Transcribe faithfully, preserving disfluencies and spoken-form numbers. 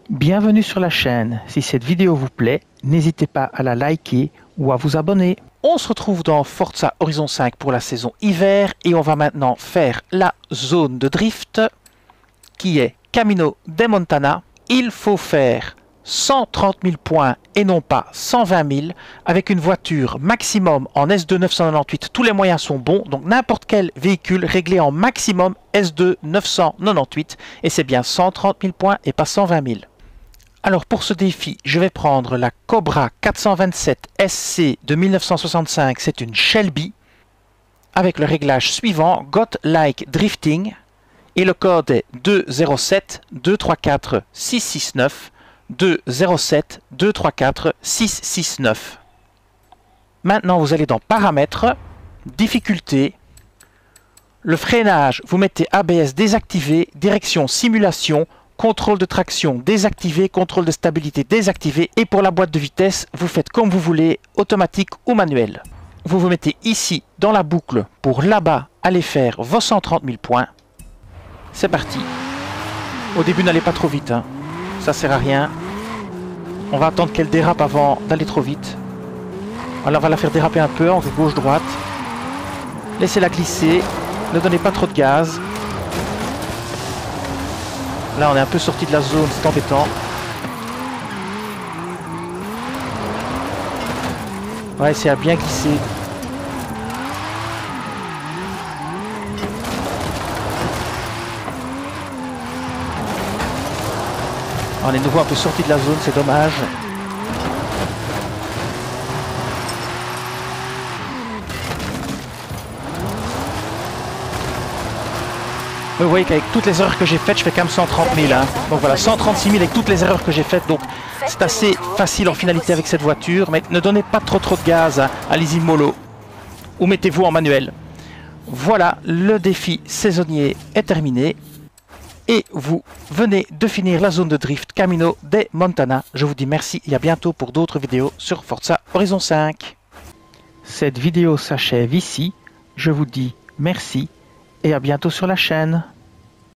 Bienvenue sur la chaîne. Si cette vidéo vous plaît, n'hésitez pas à la liker ou à vous abonner. On se retrouve dans Forza Horizon cinq pour la saison hiver et on va maintenant faire la zone de drift qui est Camino de Montana. Il faut faire cent trente mille points et non pas cent vingt mille avec une voiture maximum en S deux neuf cent quatre-vingt-dix-huit. Tous les moyens sont bons, donc n'importe quel véhicule réglé en maximum S deux neuf cent quatre-vingt-dix-huit et c'est bien cent trente mille points et pas cent vingt mille. Alors pour ce défi, je vais prendre la Cobra quatre cent vingt-sept S C de mille neuf cent soixante-cinq, c'est une Shelby, avec le réglage suivant, Got Like Drifting, et le code est deux zéro sept deux trois quatre six six neuf, deux zéro sept deux trois quatre six six neuf. Maintenant vous allez dans Paramètres, Difficulté, le freinage, vous mettez A B S désactivé, direction Simulation, contrôle de traction désactivé, contrôle de stabilité désactivé, et pour la boîte de vitesse, vous faites comme vous voulez, automatique ou manuel. Vous vous mettez ici dans la boucle pour là-bas aller faire vos cent trente mille points. C'est parti. Au début, n'allez pas trop vite, hein. Ça sert à rien. On va attendre qu'elle dérape avant d'aller trop vite. Alors on va la faire déraper un peu entre gauche-droite. Laissez-la glisser, ne donnez pas trop de gaz. Là on est un peu sorti de la zone, c'est embêtant. On va essayer à bien glisser. On est de nouveau un peu sorti de la zone, c'est dommage. Vous voyez qu'avec toutes les erreurs que j'ai faites, je fais quand même cent trente mille. Hein. Donc voilà, cent trente-six mille avec toutes les erreurs que j'ai faites. Donc c'est assez facile en finalité avec cette voiture. Mais ne donnez pas trop trop de gaz. Hein. Allez-y mollo. Ou mettez-vous en manuel. Voilà, le défi saisonnier est terminé. Et vous venez de finir la zone de drift Camino de Montana. Je vous dis merci et à bientôt pour d'autres vidéos sur Forza Horizon cinq. Cette vidéo s'achève ici. Je vous dis merci et à bientôt sur la chaîne.